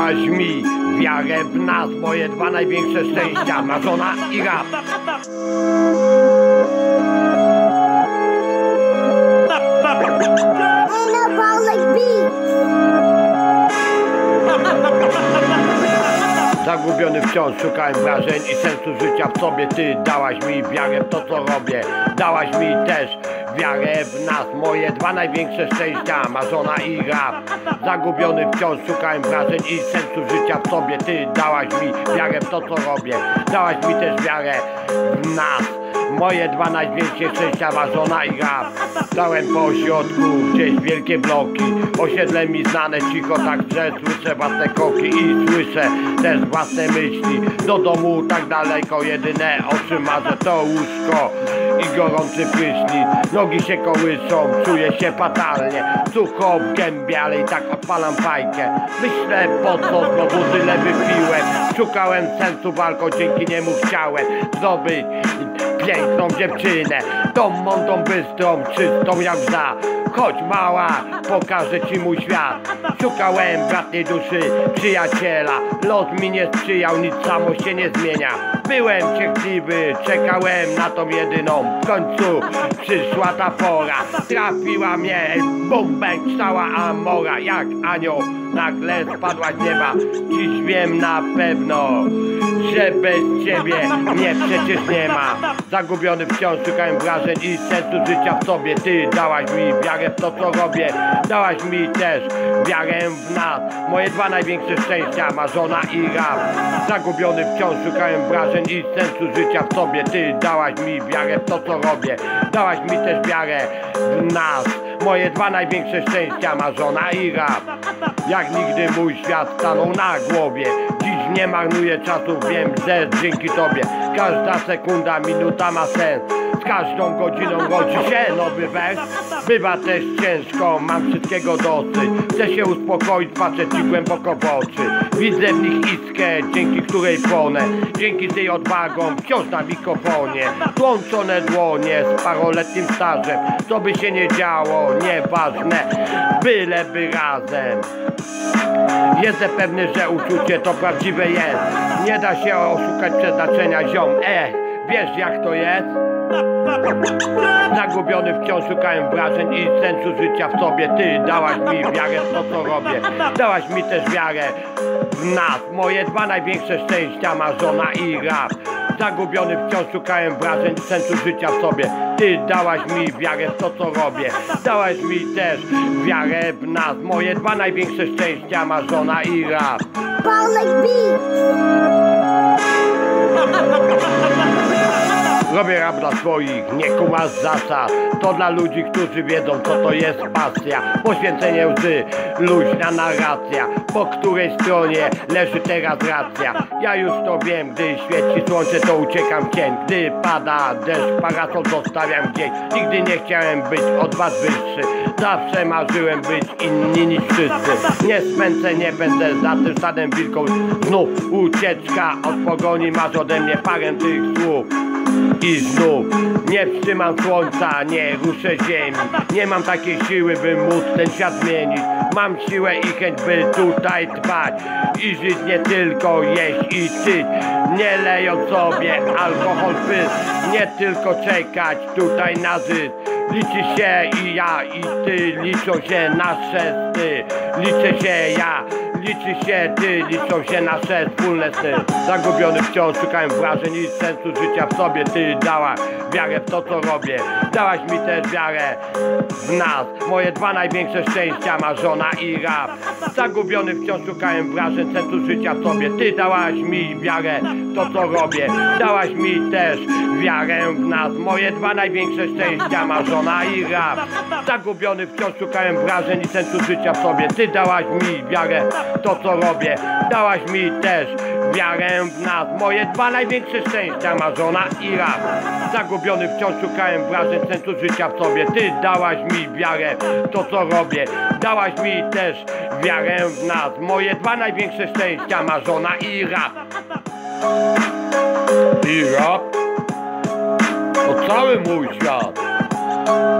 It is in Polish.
dałaś mi wiarę w nas, moje dwa największe szczęścia, marzona i rap. Zagubiony wciąż szukałem wrażeń i sensu życia w sobie. Ty dałaś mi wiarę w to, co robię. Dałaś mi też wiarę w nas, moje dwa największe szczęścia, marzona i rap. Zagubiony wciąż szukałem wrażeń i sensu życia w sobie. Ty dałaś mi wiarę w to, co robię. Dałaś mi też wiarę w nas, moje dwa największe szczęścia, marzona i rap. Stałem po ośrodku, gdzieś wielkie bloki. Osiedle mi znane, cicho tak, że słyszę własne kroki i słyszę też własne myśli. Do domu tak daleko, jedyne oczy marzę to łóżko i gorący prysznic. Nogi się kołyszą, czuję się fatalnie, sucho w gębie, ale i tak odpalam fajkę. Myślę, po co znowu tyle wypiłem. Szukałem sensu walką, dzięki niemu chciałem zdobyć piękną dziewczynę, tą mądrą, bystrą, czystą jak łza. Chodź mała, pokażę ci mój świat. Szukałem bratniej duszy, przyjaciela. Los mi nie sprzyjał, nic samo się nie zmienia. Byłem cierpliwy, czekałem na tą jedyną. W końcu przyszła ta pora. Trafiła mnie bumbek, cała amora. Jak anioł nagle spadła z nieba. Dziś wiem na pewno, że bez ciebie mnie przecież nie ma. Zagubiony wciąż szukałem wrażeń i sensu życia w sobie. Ty dałaś mi wiarę w to, co robię. Dałaś mi też wiarę w nas, moje dwa największe szczęścia, marzona i rap. Zagubiony wciąż szukałem wrażeń i sensu życia w sobie. Ty dałaś mi wiarę w to, co robię. Dałaś mi też wiarę w nas, moje dwa największe szczęścia, marzona i rap. Jak nigdy mój świat stanął na głowie. Dziś nie marnuję czasu, wiem, że dzięki tobie każda sekunda, minuta ma sens. Z każdą godziną rodzi się nowy wers. Bywa też ciężko, mam wszystkiego dosyć. Chcę się uspokoić, patrzę ci głęboko w oczy. Widzę w nich iskrę, dzięki której płonę. Dzięki tej odwagą wciąż na mikrofonie. Tłączone dłonie z paroletnim stażem. Co by się nie działo, nieważne, byleby razem. Jestem pewny, że uczucie to prawdziwe jest. Nie da się oszukać przeznaczenia, ziom. Wiesz jak to jest? Zagubiony wciąż szukałem wrażeń i sensu życia w sobie. Ty dałaś mi wiarę w to, co robię. Dałaś mi też wiarę w nas, moje dwa największe szczęścia, marzona i rap. Zagubiony wciąż szukałem wrażeń i sensu życia w sobie. Ty dałaś mi wiarę w to, co robię. Dałaś mi też wiarę w nas, moje dwa największe szczęścia, marzona i rap. Robię rap dla swoich, nie kumasz zasad. To dla ludzi, którzy wiedzą, co to jest pasja. Poświęcenie łzy, luźna narracja. Po której stronie leży teraz racja. Ja już to wiem, gdy świeci słońce, to uciekam w cień. Gdy pada deszcz, parasol zostawiam gdzieś. Nigdy nie chciałem być od was wyższy. Zawsze marzyłem być inni niż wszyscy. Nie spędzę, nie będę za tym stadem wilką. Znów ucieczka od pogoni, masz ode mnie parę tych słów. I znów nie wstrzymam słońca, nie ruszę ziemi. Nie mam takiej siły, by móc ten świat zmienić. Mam siłę i chęć, by tutaj trwać i żyć, nie tylko jeść i czyć. Nie lejąc sobie alkohol, pysk. Nie tylko czekać tutaj na zysk. Liczy się i ja i ty, liczą się nasze sny. Liczę się ja, liczy się ty, liczą się nasze wspólne sny. Zagubiony wciąż szukałem wrażeń i sensu życia w sobie. Ty dałaś wiarę w to, co robię. Dałaś mi też wiarę w nas, moje dwa największe szczęścia, marzona i rap. Zagubiony wciąż szukałem wrażeń, sensu życia w sobie. Ty dałaś mi wiarę w to, co robię. Dałaś mi też wiarę w nas, moje dwa największe szczęścia, marzona i rap. Zagubiony wciąż szukałem wrażeń i sensu życia w sobie. Ty dałaś mi wiarę w to, co robię. Dałaś mi też wiarę w nas, moje dwa największe szczęścia, marzona i rap. Zagubiony wciąż szukałem wrażeń, sensu życia w sobie. Ty dałaś mi wiarę w to, co robię. Dałaś mi też wiarę w nas, moje dwa największe szczęścia, marzona i rap. I rap to cały mój świat.